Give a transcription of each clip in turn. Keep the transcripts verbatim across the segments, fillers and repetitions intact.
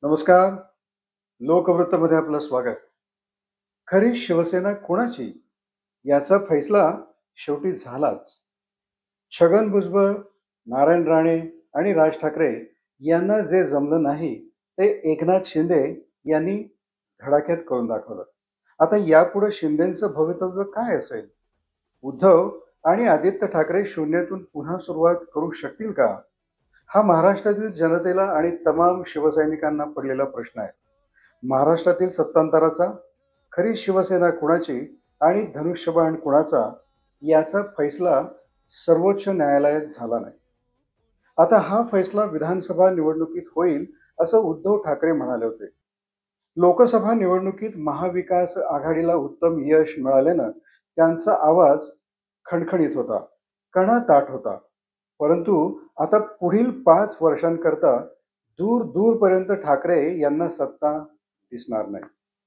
नमस्कार. लोकवृत्तमध्ये आपलं स्वागत. खरी शिवसेना कोणाची याचा फैसला शेवटी झालाच. छगन भुजबळ, नारायण राणे आणि राज ठाकरे यांना जे जमलं नाही ते एकनाथ शिंदे यांनी धडाक्यात करून दाखवलं. आता यापुढे शिंदेचं भवितव्य काय असेल? उद्धव आणि आदित्य ठाकरे शून्यातून पुन्हा सुरुवात करू शकतील का? हा महाराष्ट्रातील जनतेला आणि तमाम शिवसैनिकांना पडलेला प्रश्न आहे. महाराष्ट्रातील सत्तांतराचा, खरी शिवसेना कुणाची आणि धनुष्यबाण कुणाचा याचा फैसला सर्वोच्च न्यायालयात झाला नाही. आता हा फैसला विधानसभा निवडणुकीत होईल असं उद्धव ठाकरे म्हणाले होते. लोकसभा निवडणुकीत महाविकास आघाडीला उत्तम यश मिळाल्यानं त्यांचा आवाज खणखणीत होता, कणा ताठ होता. परंतु आता पुढील पाच वर्षांकरता दूर दूरपर्यंत ठाकरे यांना सत्ता दिसणार नाही.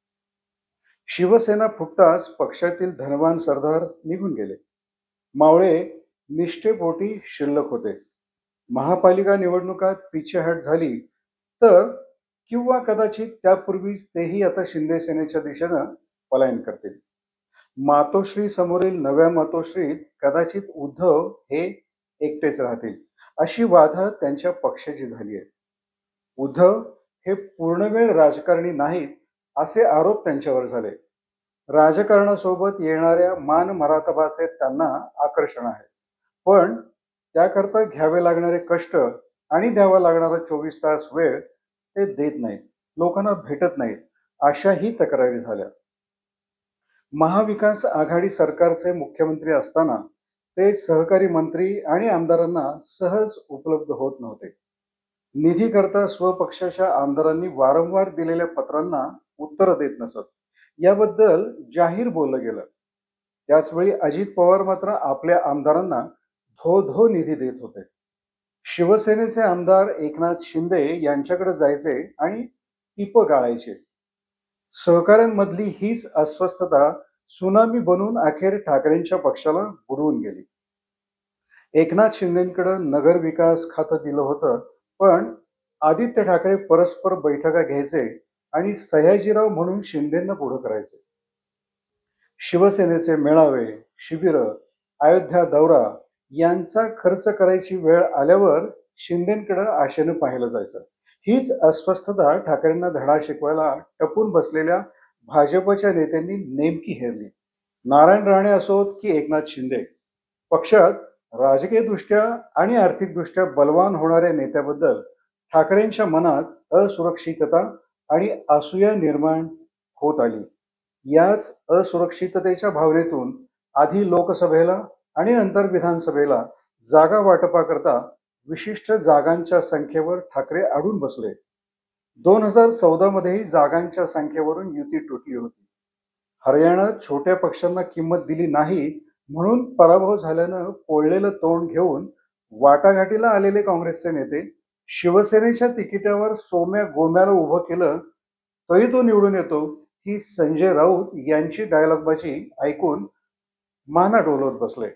शिवसेना फुटताच पक्षातील धनवान सरदार निघून गेले. मावळे निष्ठेपोटी शिल्लक होते. महापालिका निवडणुकात पिछेहाट झाली तर किंवा कदाचित त्यापूर्वीच तेही आता शिंदे सेनेच्या दिशेनं पलायन करतील. मातोश्री समोरील नव्या मातोश्रीत कदाचित उद्धव हे एकटेच राहतील अशी वादा त्यांच्या पक्षाची झाली आहे. उद्धव हे पूर्णवेळ राजकारणी नाहीत असे आरोप त्यांच्यावर झाले. राजकारणासोबत येणाऱ्या मान मरातबाचे त्यांना आकर्षण आहे, पण त्याकरता घ्यावे लागणारे कष्ट आणि द्यावा लागणारा चोवीस तास वेळ ते देत नाहीत, लोकांना भेटत नाहीत, अशाही तक्रारी झाल्या. महाविकास आघाडी सरकारचे मुख्यमंत्री असताना ते सहकारी मंत्री आणि आमदारांना सहज उपलब्ध होत नव्हते. निधी करता स्वपक्षाच्या आमदारांनी वारंवार दिलेल्या पत्रांना उत्तर देत नसत. याबद्दल जाहीर बोललं गेलं. त्याचवेळी अजित पवार मात्र आपल्या आमदारांना धो धो निधी देत होते. शिवसेनेचे आमदार एकनाथ शिंदे यांच्याकडे जायचे आणि टिप गाळायचे. सहकाऱ्यांमधली हीच अस्वस्थता सुनामी बनून अखेर ठाकरेंच्या पक्षाला बुडवून गेली. एकनाथ शिंदेकडे नगर विकास खातं दिलं होतं, पण आदित्य ठाकरे परस्पर बैठका घ्यायचे आणि सयाजीराव म्हणून शिंदेंना पुढं करायचे. शिवसेनेचे मेळावे, शिबिर, अयोध्या दौरा यांचा खर्च करायची वेळ आल्यावर शिंदेकडे आशेनं पाहिलं जायचं. हीच अस्वस्थता ठाकरेंना धडा शिकवायला टपून बसलेल्या भाजपच्या नेत्यांनी नेमकी हेरली. नारायण राणे असोत की एकनाथ शिंदे, पक्षात राजकीय दृष्ट्या आणि आर्थिकदृष्ट्या बलवान होणाऱ्या नेत्याबद्दल ठाकरेंच्या मनात असुरक्षितता आणि असूया निर्माण होत आली. याच असुरक्षिततेच्या भावनेतून आधी लोकसभेला आणि नंतर विधानसभेला जागा वाटपाकरता विशिष्ट जागांच्या संख्येवर ठाकरे अडून बसले. दोन हजार चौदा मध्येही जागांच्या संख्येवरून युती तुटली होती. हरियाणात छोट्या पक्षांना किंमत दिली नाही म्हणून पराभव झाल्यानं पोळलेलं तोंड घेऊन वाटाघाटीला आलेले काँग्रेसचे नेते शिवसेनेच्या तिकिटावर सोम्या गोम्याला उभं केलं तरी तो निवडून येतो ही संजय राऊत यांची डायलॉगबाजी ऐकून माना डोलवत बसले.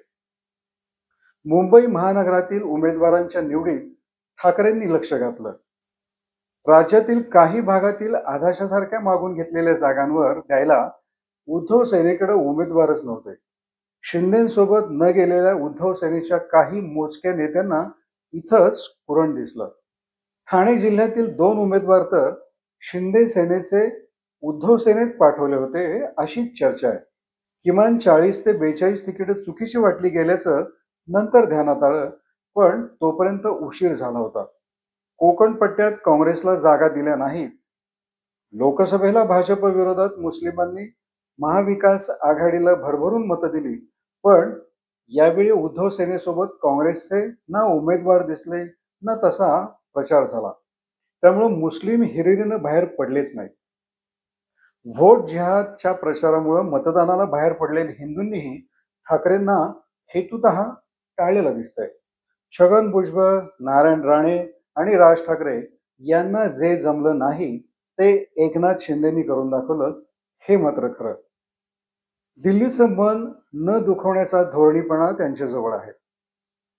मुंबई महानगरातील उमेदवारांच्या निवडीत ठाकरेंनी लक्ष घातलं. राज्यातील काही भागातील आधाशासारख्या मागून घेतलेल्या जागांवर द्यायला उद्धव सेनेकडे उमेदवारच नव्हते. शिंदेसोबत न गेलेल्या उद्धव सेनेच्या काही मोजक्या नेत्यांना इथंच कुरण दिसलं. ठाणे जिल्ह्यातील दोन उमेदवार तर शिंदे सेनेचे उद्धव सेनेत पाठवले होते अशी चर्चा आहे. किमान चाळीस ते बेचाळीस तिकीट चुकीची वाटली गेल्याचं नंतर ध्यानात आलं, पण तोपर्यंत उशीर झाला होता. कोकण पट्ट्यात काँग्रेसला जागा दिल्या नाहीत. लोकसभेला भाजप विरोधात मुस्लिमांनी महाविकास आघाडीला भरभरून मतं दिली, पण यावेळी उद्धव सेनेसोबत काँग्रेसचे ना उमेदवार दिसले ना तसा प्रचार झाला. त्यामुळे मुस्लिम हिरिरीनं बाहेर पडलेच नाही. व्होट जिहादच्या प्रचारामुळे मतदानाला बाहेर पडलेल्या हिंदूंनीही ठाकरेंना हेतुतः टाळलेलं दिसतंय. छगन भुजबळ, नारायण राणे आणि राज ठाकरे यांना जे जमलं नाही ते एकनाथ शिंदेनी करून दाखवलं हे मात्र खरं. दिल्लीचं मन न दुखवण्याचा धोरणीपणा त्यांच्याजवळ आहे.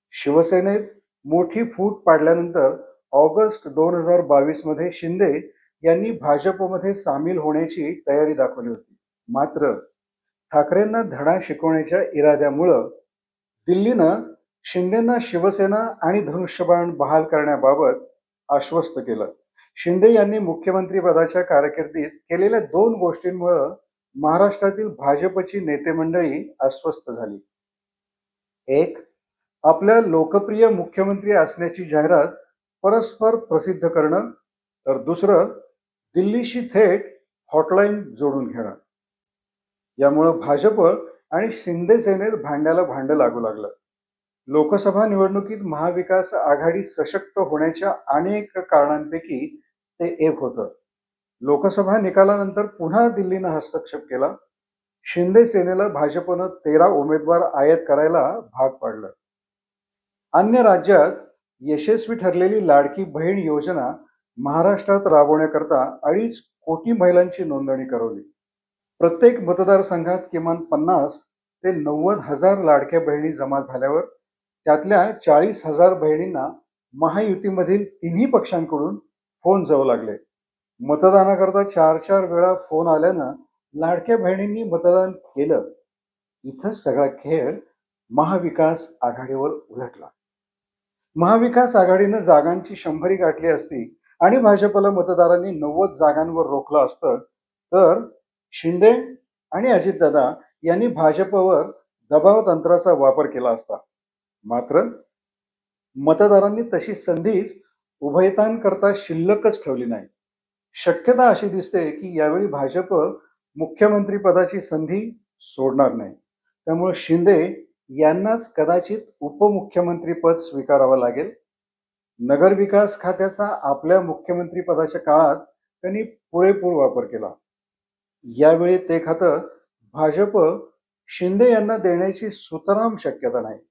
शिवसेनेत मोठी फूट पाडल्यानंतर ऑगस्ट दोन हजार बावीस मध्ये शिंदे यांनी भाजपमध्ये सामील होण्याची तयारी दाखवली होती. मात्र ठाकरेंना धडा शिकवण्याच्या इराद्यामुळं दिल्लीनं शिंदेंना शिवसेना आणि धनुष्यबाण बहाल करण्याबाबत आश्वस्त केलं. शिंदे यांनी मुख्यमंत्री पदाच्या कारकिर्दीत केलेल्या दोन गोष्टींमुळं महाराष्ट्रातील भाजपची नेते मंडळी अस्वस्थ झाली. एक, आपल्या लोकप्रिय मुख्यमंत्री असण्याची जाहिरात परस्पर प्रसिद्ध करणं, तर दुसरं दिल्लीशी थेट हॉटलाईन जोडून घेणं. यामुळं भाजप आणि शिंदे सेनेत भांड्याला भांडं लागू लागलं. लोकसभा निवडणुकीत महाविकास आघाडी सशक्त होण्याच्या अनेक कारणांपैकी ते एक होतं. लोकसभा निकालानंतर पुन्हा दिल्लीनं हस्तक्षेप केला. शिंदे सेनेला भाजपनं तेरा उमेदवार आयात करायला भाग पाडलं. अन्य राज्यात यशस्वी ठरलेली लाडकी बहीण योजना महाराष्ट्रात राबवण्याकरता अडीच कोटी महिलांची नोंदणी करवली. प्रत्येक मतदारसंघात किमान पन्नास ते नव्वद हजार लाडक्या बहिणी जमा झाल्यावर त्यातल्या चाळीस हजार बहिणींना महायुतीमधील तिन्ही पक्षांकडून फोन जाऊ लागले. मतदानाकरता चार चार वेळा फोन आल्यानं लाडक्या बहिणींनी मतदान केलं. इथं सगळा खेळ महाविकास आघाडीवर उलटला. महाविकास आघाडीनं जागांची शंभरी गाठली असती आणि भाजपला मतदारांनी नव्वद जागांवर रोखलं असतं, तर शिंदे आणि अजितदादा यांनी भाजपवर दबाव तंत्राचा वापर केला असता. मात्र मतदारांनी तशी संधीच उभयतांकरता शिल्लकच ठेवली नाही. शक्यता अशी दिसते की यावेळी भाजप मुख्यमंत्री पदाची संधी सोडणार नाही. त्यामुळे शिंदे यांनाच कदाचित उपमुख्यमंत्री पद स्वीकारावं लागेल. नगरविकास खात्याचा आपल्या मुख्यमंत्री पदाच्या काळात त्यांनी पुरेपूर वापर केला. यावेळी ते खातं भाजप शिंदे यांना देण्याची सुतराम शक्यता नाही.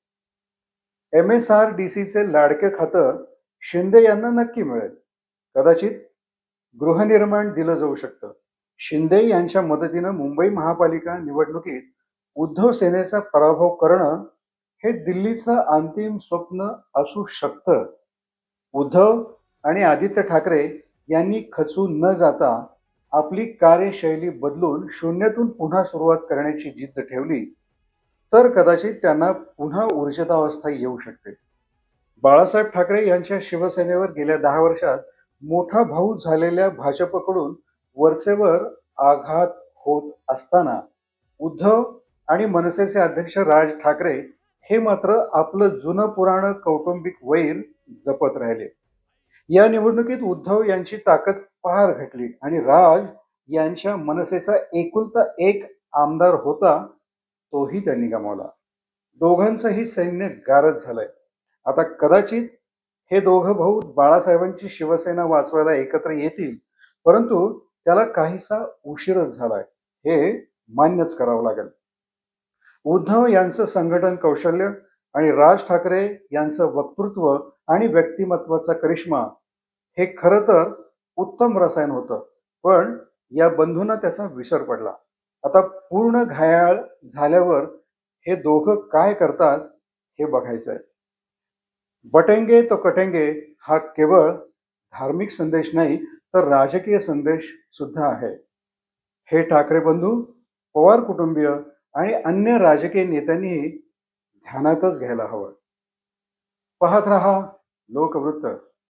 एम एस आर डी सीचे लाडके खातं शिंदे यांना नक्की मिळेल. कदाचित गृहनिर्माण दिलं जाऊ शकतं. शिंदे यांच्या मदतीनं मुंबई महापालिका निवडणुकीत उद्धव सेनेचा पराभव करणं हे दिल्लीचं अंतिम स्वप्न असू शकतं. उद्धव आणि आदित्य ठाकरे यांनी खचून न जाता आपली कार्यशैली बदलून शून्यातून पुन्हा सुरुवात करण्याची जिद्द ठेवली तर कदाचित त्यांना पुन्हा ऊर्जितावस्था येऊ शकते. बाळासाहेब ठाकरे यांच्या शिवसेनेवर गेल्या दहा वर्षात मोठा भाऊ झालेल्या भाजपकडून वरचेवर आघात होत असताना उद्धव आणि मनसेचे अध्यक्ष राज ठाकरे हे मात्र आपलं जुनं पुराण कौटुंबिक वैर जपत राहिले. या निवडणुकीत उद्धव यांची ताकद फार घटली आणि राज यांच्या मनसेचा एकुलता एक आमदार होता, तोही त्यांनी गमावला. दोघांचंही सैन्य गारद झालंय. आता कदाचित हे दोघं भाऊ बाळासाहेबांची शिवसेना वाचवायला एकत्र येतील, परंतु त्याला काहीसा उशीरच झालाय, हे मान्यच करावं लागेल. उद्धव यांचं संघटन कौशल्य आणि राज ठाकरे यांचं वक्तृत्व आणि व्यक्तिमत्वाचा करिश्मा हे खरं तर उत्तम रसायन होतं, पण या बंधूंना त्याचा विसर पडला. आता पूर्ण घायाळ झाल्यावर हे दोघं काय करतात हे बघायचं आहे. बटेंगे तो कटेंगे हा केवळ धार्मिक संदेश नाही तर राजकीय संदेश सुद्धा आहे. हे ठाकरे बंधू, पवार कुटुंबीय आणि अन्य राजकीय नेत्यांनीही ध्यानातच घ्यायला हवं. पाहत रहा लोकवृत्त.